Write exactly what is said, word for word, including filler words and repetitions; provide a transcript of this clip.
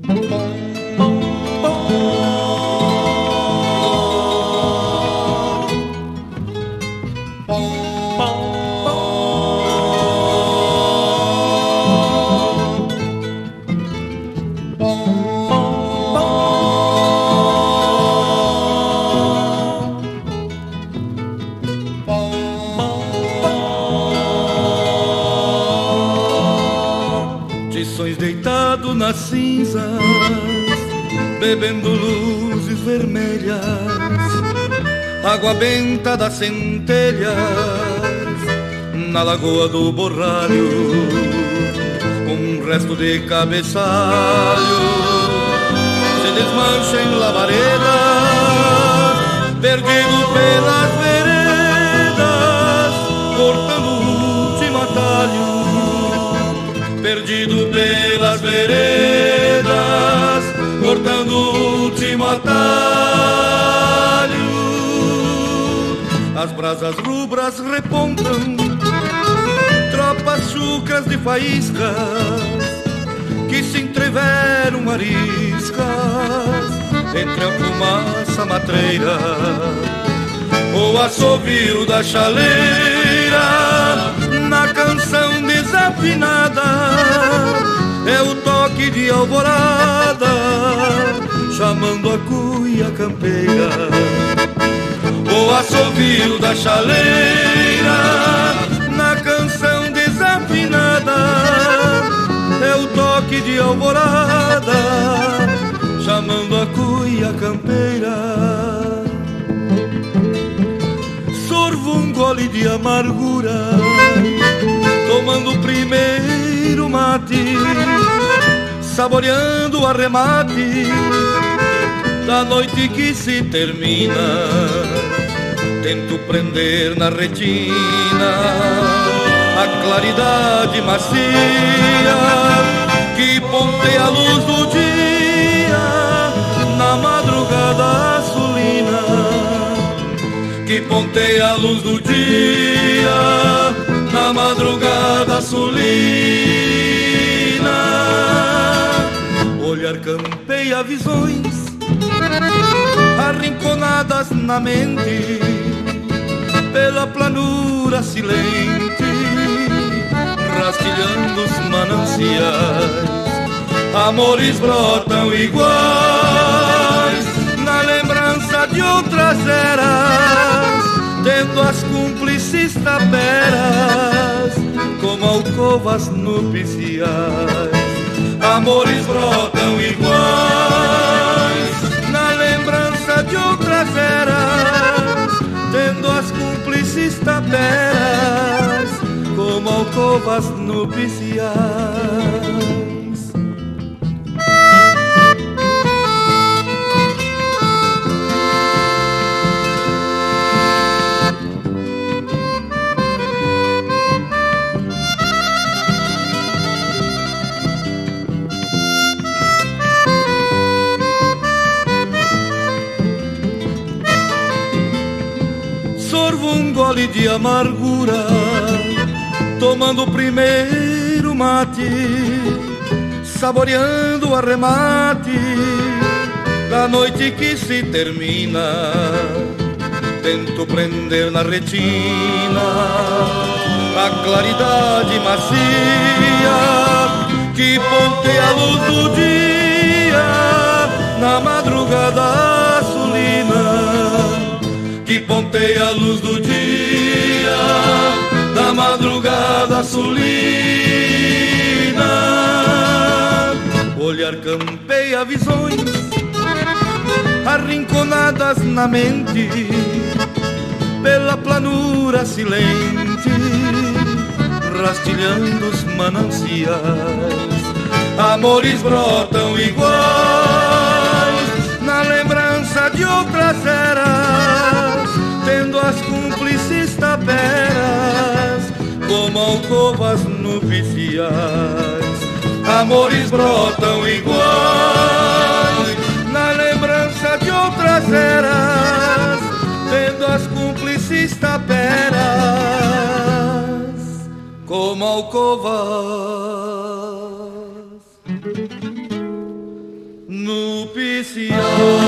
Nas cinzas, bebendo luzes vermelhas, água benta das centelhas, na lagoa do borralho, com um resto de cabeçalho, se desmancha em labareda, perdido pelas veredas, cortando o último atalho. Perdido pelas veredas, cortando o último atalho. As brasas rubras repontam, tropas chucras de faíscas, que se entreveram ariscas entre a fumaça matreira. O assovio da chaleira na canção desafinada é o toque de alvorada, chamando a cuia campeira. O assovio da chaleira na canção desafinada é o toque de alvorada, chamando a cuia campeira. Sorvo um gole de amargura, tomando o primeiro mate, saboreando o arremate da noite que se termina. Tento prender na retina a claridade macia que ponteia a luz do dia na madrugada azulina, que ponteia a luz do dia na madrugada azulina. Olhar campeia visões arrinconadas na mente, pela planura silente, rastilhando os mananciais. Amores brotam iguais na lembrança de outras eras, tendo as cúmplices taperas como alcovas nupciais. Amores brotam iguais na lembrança de outras eras, tendo as cúmplices taperas como alcovas nupciais. Um gole de amargura, tomando o primeiro mate, saboreando o arremate da noite que se termina. Tento prender na retina a claridade macia que ponteia a luz do dia na madrugada azulina, que ponteia a luz do dia da madrugada azulina. Olhar campeia visões arrinconadas na mente, pela planura silente, rastilhando os mananciais. Amores brotam iguais na lembrança de outras eras, tendo as cúmplices taperas como alcovas nupciais. Amores brotam iguais na lembrança de outras eras, tendo as cúmplices taperas como alcovas nupcial.